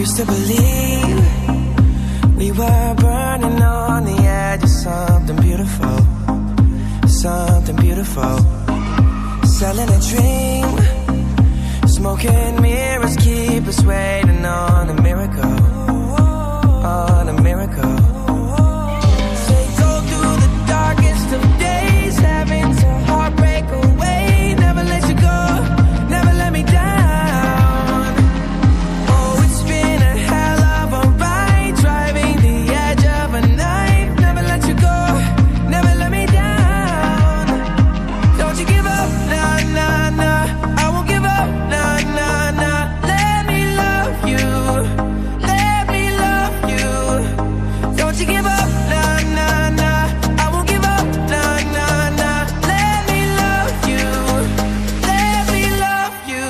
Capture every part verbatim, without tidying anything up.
used to believe we were burning on the edge of something beautiful, something beautiful. Selling a dream, smoking mirrors keep us waiting on a miracle, on a miracle. They go through the darkest of days, having to heartbreak away. Never let you go, never let me down. Oh, it's been a hell of a ride, driving the edge of a knife. Never let you go, never let me down. Don't you give up, nah, nah, nah. I won't give up, nah, nah, nah. Let me love you, let me love you. Don't you give up, nah, nah, nah. I won't give up, nah, nah, nah. Let me love you, let me love you.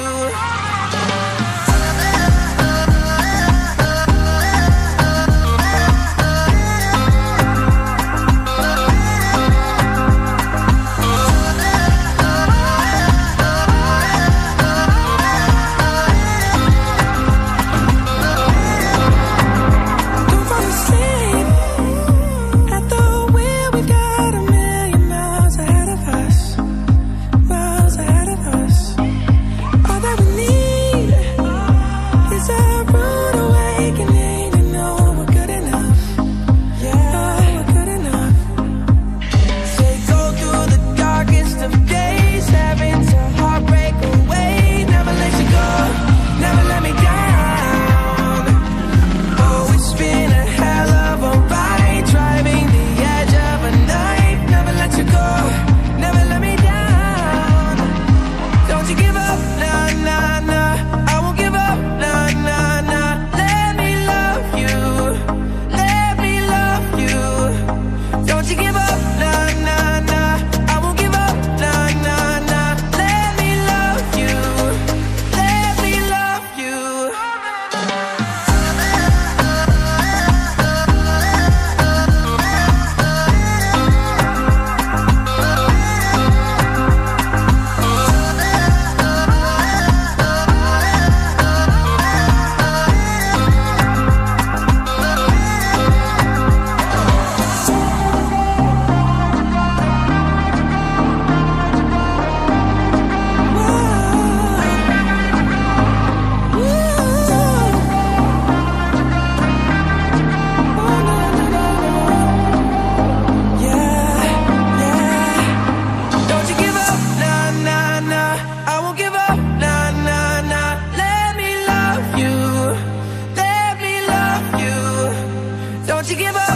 Don't fall asleep at the wheel. We've got a million miles ahead of us, miles ahead of us. All that we need is a rude awakening to know we're good enough. Yeah, we're good enough. They go through the darkest of days, having to heartbreak away. Never let you go, never let me down. Oh, it's been a hell of a ride, driving the edge of a knife. Never let you go, never let me down. Don't you give up, nah, nah, nah. I won't give up, nah, nah, nah. Let me love you, let me love you. Don't you give up, nah, nah, nah. I won't give up, nah, nah, nah. Let me love you, let me love you. Don't you give up, nah, nah, nah. I won't give up, nah, nah, nah. Let me love you, let me love you. Don't you give up.